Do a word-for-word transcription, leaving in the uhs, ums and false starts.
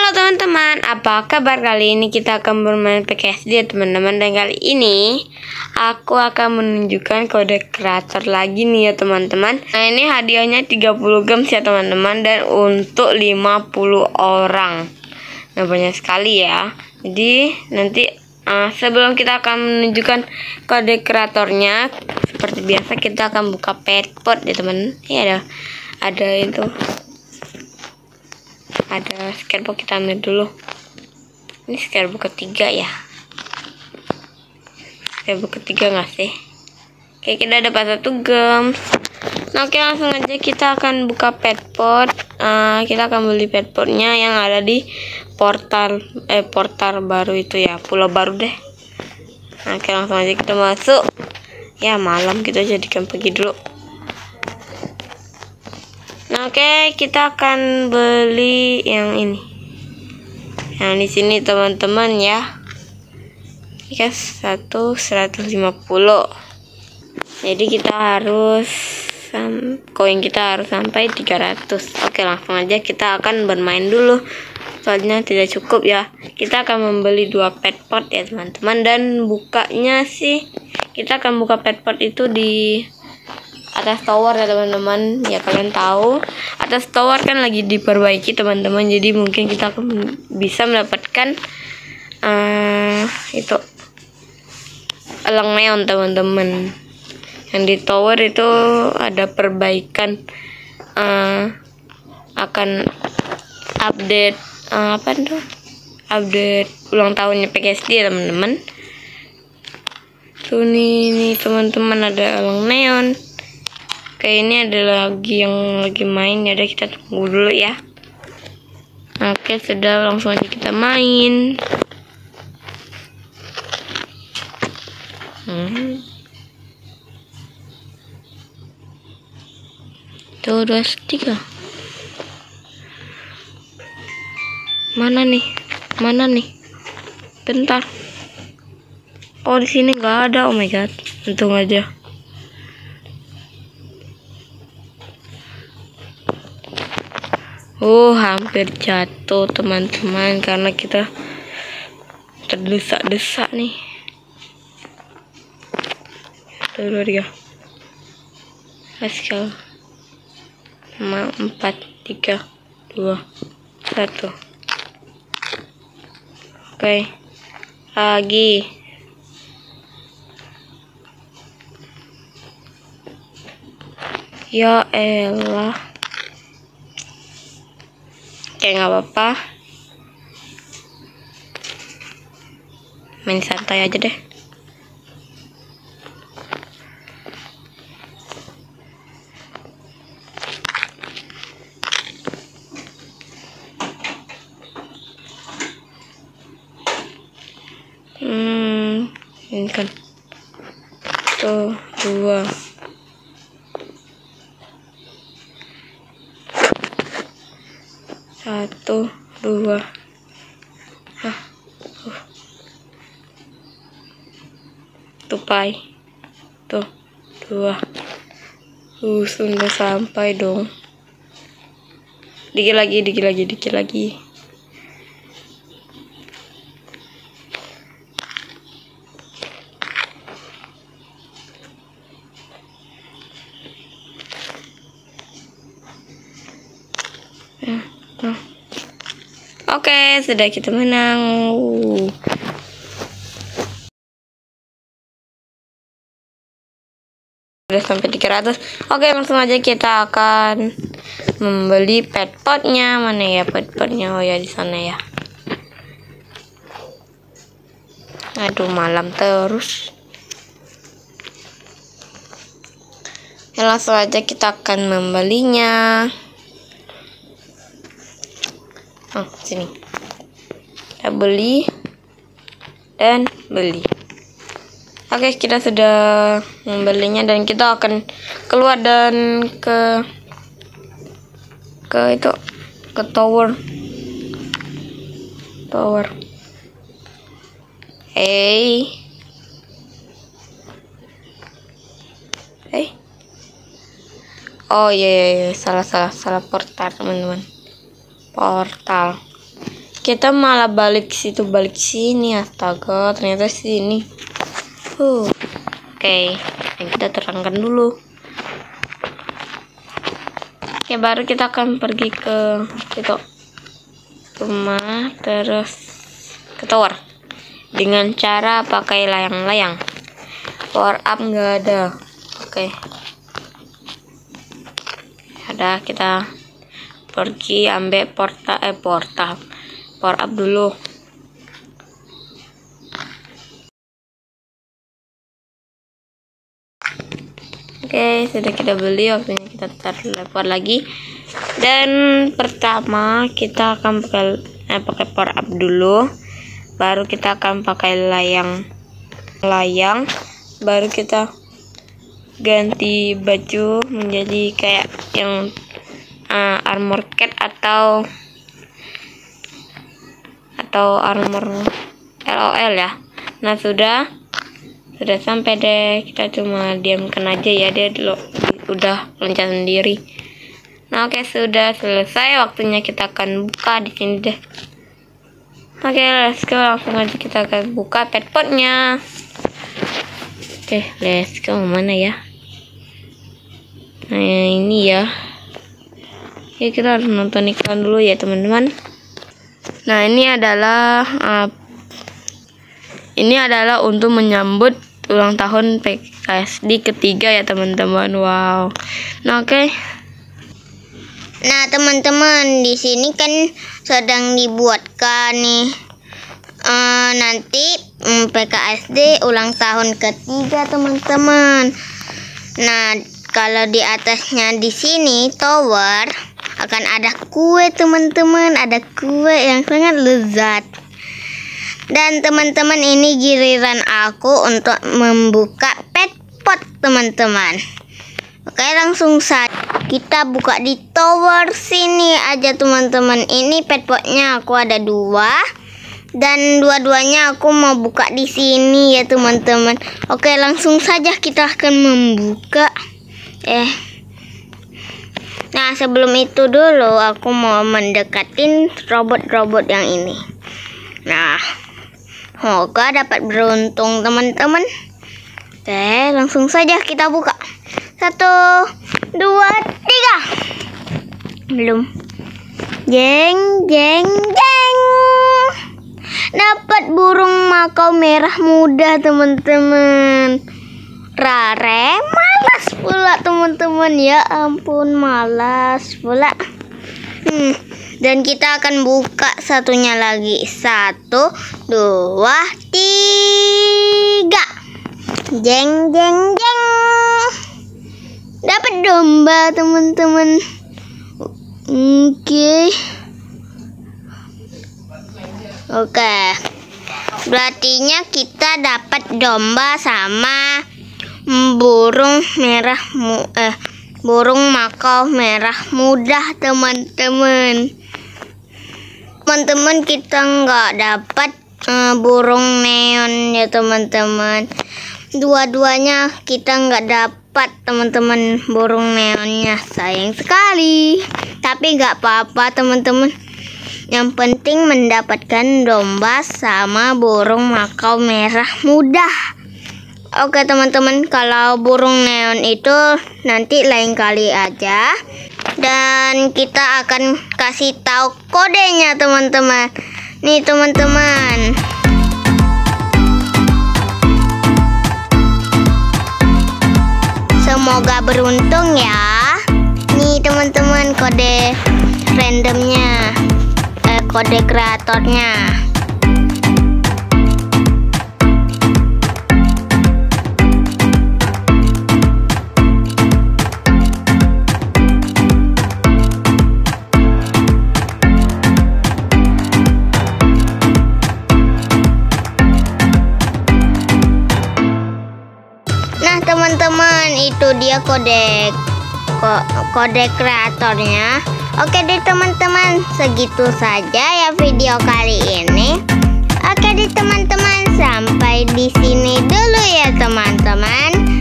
Halo teman-teman, apa kabar? Kali ini kita akan bermain P K S D ya teman-teman. Dan kali ini aku akan menunjukkan kode kreator lagi nih ya teman-teman. Nah ini hadiahnya tiga puluh gems ya teman-teman, dan untuk lima puluh orang. Nah banyak sekali ya. Jadi nanti uh, sebelum kita akan menunjukkan kode kreatornya, seperti biasa kita akan buka petpot ya teman. Ini ada ada itu, ada scarebook, kita ambil dulu. Ini scarebook ketiga ya, scarebook ketiga nggak sih? Oke, kita dapat satu gems. Nah oke, langsung aja kita akan buka petpot. Uh, kita akan beli petpotnya yang ada di portal eh portal baru itu ya, pulau baru deh. Nah, oke, langsung aja kita masuk ya. Malam kita jadikan pergi dulu. Nah, oke, okay, kita akan beli yang ini. Yang di sini teman-teman ya. Ini satu seratus lima puluh. Jadi kita harus koin kita harus sampai tiga ratus. Oke, langsung aja kita akan bermain dulu. Soalnya tidak cukup ya. Kita akan membeli dua petpot ya teman-teman, dan bukanya sih kita akan buka petpot itu di atas tower ya teman-teman. Ya kalian tahu atas tower kan lagi diperbaiki teman-teman, jadi mungkin kita akan bisa mendapatkan uh, itu elang neon teman-teman. Yang di tower itu ada perbaikan, uh, akan update uh, apa tuh update ulang tahunnya P K S D ya teman-teman. Tuh nih nih teman-teman, ada elang neon. Oke, ini ada lagi yang lagi main ya, udah kita tunggu dulu ya. Oke, sudah, langsung aja kita main. Hmm. Tuh dua tiga. Mana nih? Mana nih? Bentar. Oh, di sini nggak ada. Oh my god, untung aja. Oh, hampir jatuh teman-teman karena kita terdesak-desak nih. Dulu dia. Hasil lima, empat, tiga, dua, satu. Oke, lagi. Ya elah. Oke, nggak apa-apa, main santai aja deh. Hmm, ini kan tuh dua. Satu, dua, ah, uh. tupai, tuh, dua, uh, sudah sampai dong. Dikit lagi, dikit lagi, dikit lagi. Ya. Nah. Oke, sudah, kita menang. Uh. Sudah sampai tiga ratus. Oke, langsung aja kita akan membeli petpotnya. Mana ya petpotnya? Oh ya, di sana ya. Aduh, malam terus. Ya, langsung aja kita akan membelinya. Oh, sini. Kita beli dan beli. Oke, kita sudah membelinya dan kita akan keluar dan ke ke itu ke tower. Tower. Hey. Hey. Oh iya, iya, iya. salah salah salah portal teman-teman. Portal. kita malah balik situ balik sini. Astaga, ternyata sini. Uh. Oke, okay. Kita terangkan dulu. Oke, okay, baru kita akan pergi ke situ rumah, terus ke tower dengan cara pakai layang-layang. Power up nggak ada. Oke, okay. Ada, kita pergi ambil portal eh portal power up dulu. Oke, okay, sudah kita beli, waktunya kita teleport lagi. Dan pertama kita akan pakai eh, pakai power up dulu, baru kita akan pakai layang layang baru kita ganti baju menjadi kayak yang uh, armor cat atau atau armor L O L ya. Nah, sudah sudah sampai deh, kita cuma diamkan aja ya, dia dulu udah loncat sendiri. Nah, oke, sudah selesai, waktunya kita akan buka di sini deh. Oke, let's go, langsung aja kita akan buka petpotnya. Oke, let's go, mana ya? Nah, ini ya. Ya, kita harus nonton iklan dulu ya teman-teman. Nah, ini adalah uh, ini adalah untuk menyambut ulang tahun P K S D ketiga ya teman-teman. Wow. Nah, oke. Okay. Nah, teman-teman, di sini kan sedang dibuatkan nih uh, nanti um, P K S D ulang tahun ketiga teman-teman. Nah, kalau di atasnya di sini tower akan ada kue teman-teman, ada kue yang sangat lezat. Dan teman-teman, ini giliran aku untuk membuka petpot teman-teman. Oke, langsung saja kita buka di tower sini aja teman-teman. Ini petpotnya aku ada dua, dan dua-duanya aku mau buka di sini ya teman-teman. Oke, langsung saja kita akan membuka. Eh, nah sebelum itu dulu aku mau mendekatin robot-robot yang ini. Nah, semoga dapat beruntung teman-teman. Oke, langsung saja kita buka. Satu, dua, tiga. Belum. Jeng, jeng, jeng. Dapat burung makau merah muda teman-teman. Rare, malas pula teman-teman. Ya ampun, malas pula. Hmm. Dan kita akan buka satunya lagi. Satu, dua, tiga. Jeng, jeng, jeng. Dapat domba teman-teman. Oke. Oke. Berartinya kita dapat domba sama burung merah mu eh burung makau merah muda teman-teman. Teman-teman, kita nggak dapat uh, burung neon ya teman-teman. Dua-duanya kita nggak dapat teman-teman burung neonnya, sayang sekali. Tapi nggak apa-apa teman-teman. Yang penting mendapatkan domba sama burung makau merah muda. Oke teman-teman, kalau burung neon itu nanti lain kali aja. Dan kita akan kasih tahu kodenya teman-teman. Nih teman-teman. Semoga beruntung ya. Nih teman-teman, kode randomnya, eh, kode kreatornya. Teman-teman, itu dia kode ko, kode kreatornya. Oke deh teman-teman, segitu saja ya video kali ini. Oke deh teman-teman, sampai di sini dulu ya teman-teman.